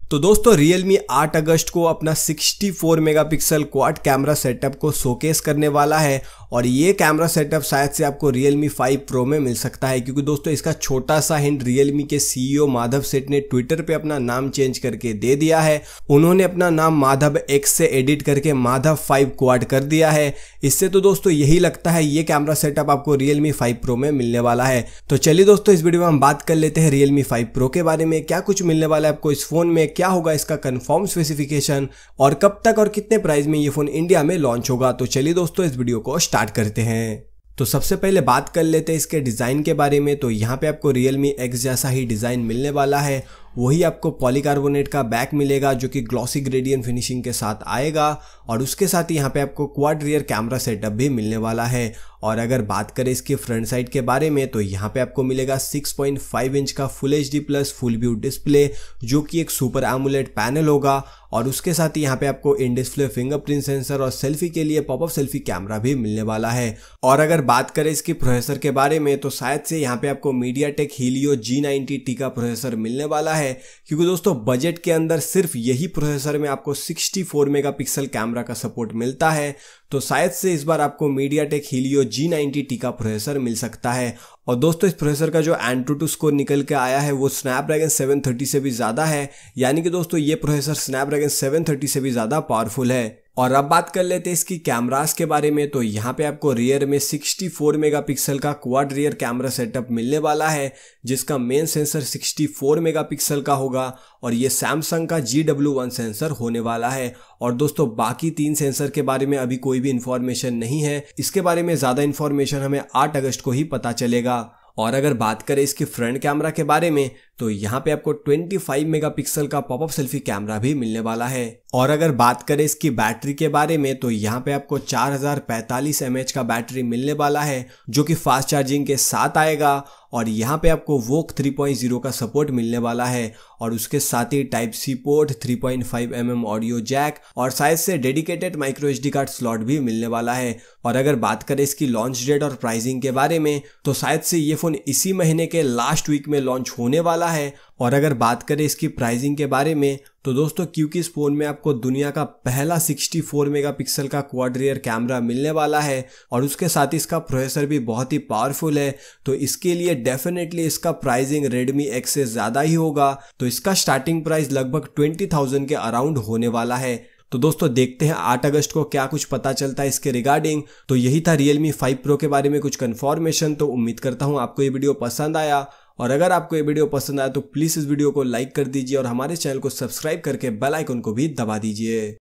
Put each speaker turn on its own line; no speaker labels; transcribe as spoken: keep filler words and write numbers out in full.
तो दोस्तों Realme आठ अगस्त को अपना चौंसठ मेगापिक्सल क्वाड कैमरा सेटअप को शोकेस करने वाला है और ये कैमरा सेटअप शायद से आपको Realme फाइव प्रो में मिल सकता है, क्योंकि दोस्तों इसका छोटा सा हिंट Realme के सीईओ माधव सेठ ने ट्विटर पे अपना नाम चेंज करके दे दिया है। उन्होंने अपना नाम माधव एक्स से एडिट करके माधव फाइव क्वाड कर दिया है। इससे तो दोस्तों यही लगता है ये कैमरा सेटअप आपको Realme फाइव प्रो में मिलने वाला है। तो चलिए दोस्तों इस वीडियो में हम बात कर लेते हैं Realme फाइव प्रो के बारे में, क्या कुछ मिलने वाला है आपको इस फोन में, क्या होगा इसका कंफर्म स्पेसिफिकेशन और कब तक और कितने प्राइस में ये फोन इंडिया में लॉन्च होगा। तो चलिए दोस्तों इस वीडियो को स्टार्ट करते हैं। तो सबसे पहले बात कर लेते हैं इसके डिज़ाइन के बारे में। तो यहाँ पे आपको Realme X जैसा ही डिज़ाइन मिलने वाला है, वही आपको पॉलीकार्बोनेट का बैक मिलेगा जो कि ग्लॉसी ग्रेडियंट फिनिशिंग के साथ आएगा और उसके साथ ही यहाँ पे आपको क्वाड रियर कैमरा सेटअप भी मिलने वाला है। और अगर बात करें इसकी फ्रंट साइड के बारे में तो यहाँ पे आपको मिलेगा सिक्स पॉइंट फाइव इंच का full H D plus full view display जो कि एक सुपर एमोलेड पैनल होगा और उसके साथ ही यहाँ पे आपको इन डिस्प्ले फिंगरप्रिंट सेंसर और सेल्फी के लिए पॉपअप सेल्फी कैमरा भी मिलने वाला है। और अगर बात करें इसकी प्रोसेसर के बारे में तो शायद से यहाँ पे आपको MediaTek Helio G ninety T का प्रोसेसर मिलने वाला है, क्योंकि दोस्तों बजट के अंदर सिर्फ यही प्रोसेसर में आपको चौंसठ मेगापिक्सल कैमरा का सपोर्ट मिलता है। तो शायद से इस बार आपको MediaTek Helio G ninety T का प्रोसेसर मिल सकता है। और दोस्तों इस प्रोसेसर का जो एंटूटू स्कोर निकल के आया है वो स्नैपड्रैगन सेवन थर्टी से भी ज़्यादा है, यानी कि दोस्तों ये प्रोसेसर स्नैपड्रैगन सेवन थर्टी से भी ज़्यादा पावरफुल है। और अब बात कर लेते हैं इसकी कैमरास के बारे में। तो यहाँ पे आपको रियर में चौंसठ मेगापिक्सल का क्वाड रियर कैमरा सेटअप मिलने वाला है, जिसका मेन सेंसर चौंसठ मेगापिक्सल का होगा और ये सैमसंग का जी डब्ल्यू वन सेंसर होने वाला है। और दोस्तों बाकी तीन सेंसर के बारे में अभी कोई भी इंफॉर्मेशन नहीं है, इसके बारे में ज़्यादा इंफॉर्मेशन हमें आठ अगस्त को ही पता चलेगा। और अगर बात करें इसकी फ्रंट कैमरा के बारे में तो यहाँ पे आपको पच्चीस मेगापिक्सल का पॉपअप सेल्फी कैमरा भी मिलने वाला है। और अगर बात करें इसकी बैटरी के बारे में तो यहाँ पे आपको चार हज़ार पैंतालीस एम एच का बैटरी मिलने वाला है जो कि फास्ट चार्जिंग के साथ आएगा। और यहाँ पे आपको वोक थ्री पॉइंट ज़ीरो का सपोर्ट मिलने वाला है और उसके साथ ही type C port, three point five M M audio jack और शायद से dedicated micro H D card slot भी मिलने वाला है। और अगर बात करें इसकी लॉन्च डेट और प्राइसिंग के बारे में तो शायद से ये फोन इसी महीने के लास्ट वीक में लॉन्च होने वाला है। और अगर बात करें इसकी प्राइसिंग के बारे में तो दोस्तों क्योंकि इस फोन में आपको दुनिया का पहला चौंसठ मेगापिक्सल का क्वाड रियर कैमरा मिलने वाला है और उसके साथ ही इसका प्रोसेसर भी बहुत ही पावरफुल है, तो इसके लिए डेफिनेटली इसका प्राइसिंग Redmi X से ज़्यादा ही होगा। तो इसका स्टार्टिंग प्राइस लगभग ट्वेंटी थाउजेंड के अराउंड होने वाला है। तो दोस्तों देखते हैं आठ अगस्त को क्या कुछ पता चलता है इसके रिगार्डिंग। तो यही था Realme फाइव प्रो के बारे में कुछ कंफर्मेशन। तो उम्मीद करता हूँ आपको ये वीडियो पसंद आया और अगर आपको ये वीडियो पसंद आया तो प्लीज़ इस वीडियो को लाइक कर दीजिए और हमारे चैनल को सब्सक्राइब करके बेल आइकन को भी दबा दीजिए।